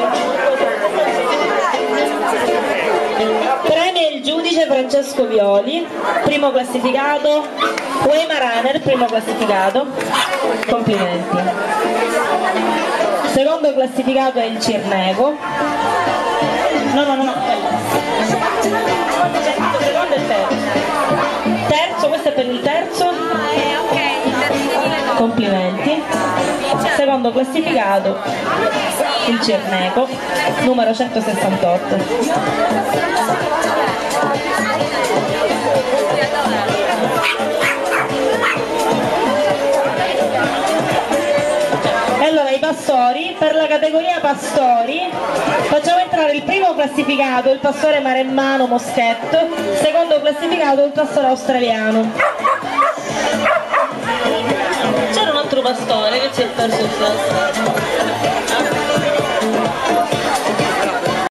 Premia il giudice Francesco Violi, primo classificato. Weimar Runner, primo classificato. Complimenti. Secondo classificato è il Cirneco. No. Secondo e terzo, questo è per il terzo. Complimenti. Secondo classificato il Cirneco, numero 168. Allora, i pastori, per la categoria pastori facciamo entrare il primo classificato, il pastore maremmano Moschetto, secondo classificato il pastore australiano. C'era un altro pastore che si è perso il passo.